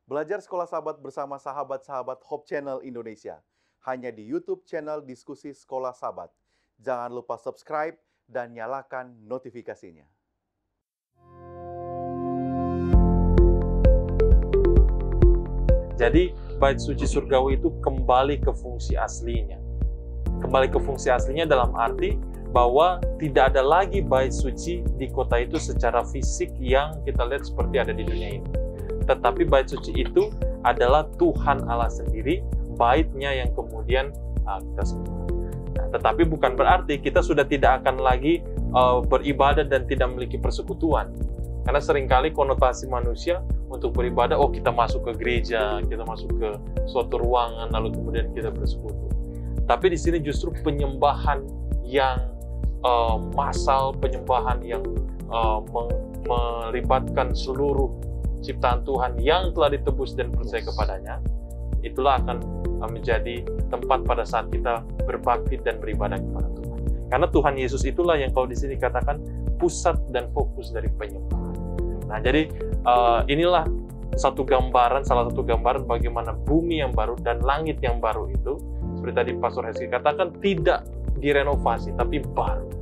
Belajar Sekolah Sahabat bersama sahabat-sahabat Hope Channel Indonesia. Hanya di YouTube channel Diskusi Sekolah Sahabat. Jangan lupa subscribe dan nyalakan notifikasinya. Jadi, bait suci surgawi itu kembali ke fungsi aslinya. Kembali ke fungsi aslinya dalam arti bahwa tidak ada lagi bait suci di kota itu secara fisik yang kita lihat seperti ada di dunia ini. Tetapi bait suci itu adalah Tuhan Allah sendiri, baitnya yang kemudian kita sembah. Nah, tetapi bukan berarti kita sudah tidak akan lagi beribadah dan tidak memiliki persekutuan. Karena seringkali konotasi manusia untuk beribadah, oh kita masuk ke gereja, kita masuk ke suatu ruangan, lalu kemudian kita bersekutu. Tapi di sini justru penyembahan yang massal, penyembahan yang melibatkan seluruh ciptaan Tuhan yang telah ditebus dan percaya kepadanya, itulah akan menjadi tempat pada saat kita berbakti dan beribadah kepada Tuhan. Karena Tuhan Yesus itulah yang kalau di sini katakan pusat dan fokus dari penyembahan. Nah, jadi inilah salah satu gambaran bagaimana bumi yang baru dan langit yang baru itu, seperti tadi Pastor Heski katakan, tidak direnovasi, tapi baru.